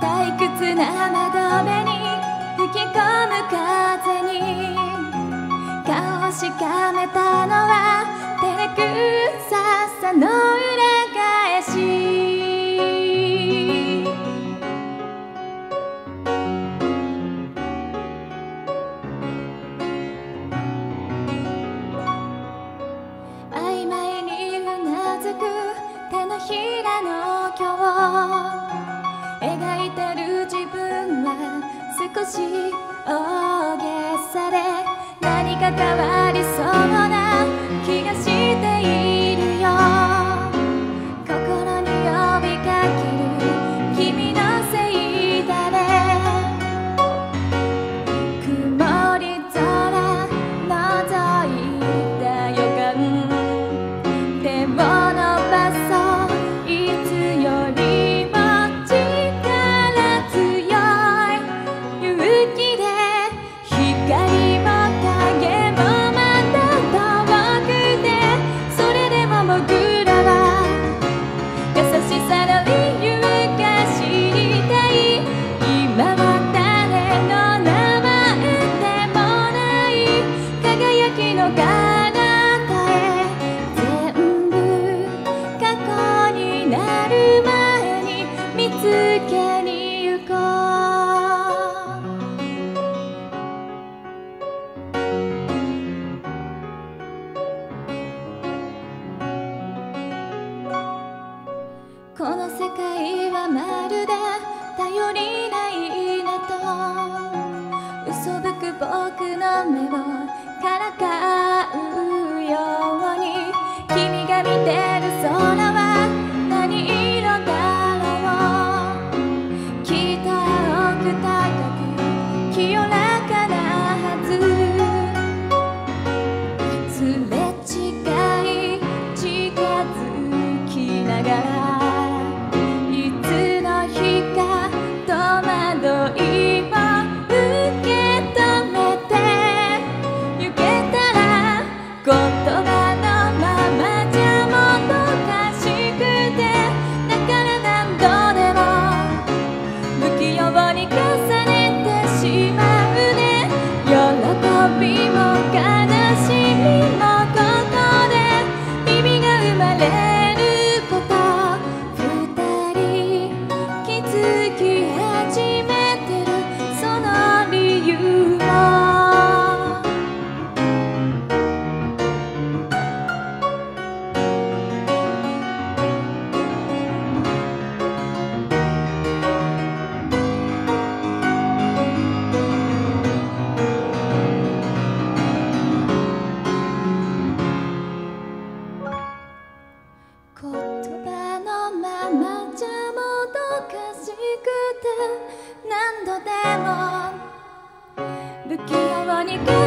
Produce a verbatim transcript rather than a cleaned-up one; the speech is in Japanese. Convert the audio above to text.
退屈な窓辺に吹き込む風に顔をしかめたのは照れくささの裏返し。曖昧にうなずく手のひらの今日描いてる自分は少し大げさで何か変わりそうな気がしているよ。心に呼びかける君のせいだね。曇り空覗いた予感手を伸ばそういつよりも力強い勇気で光も影もまだ遠くてそれでも僕らは優しさの理由が知りたい。今は誰の名前でもない輝きの彼方へ全部過去になる前に見つけに行こう。この世界はまるで頼りないねと嘘吹く僕の目をからかうように君が見てる空は何色だろう。きっと青く高く清らかなはず。すれ違い近づきながらいつの日か戸惑いを受け止めて行けたら言葉のままじゃもどかしくてだから何度でも不器用に重ねてしまうね。喜びも悲しみもここで意味が生まれること二人気づき始めてるその理由も言葉のままじゃもどかしくて何度でも不器用に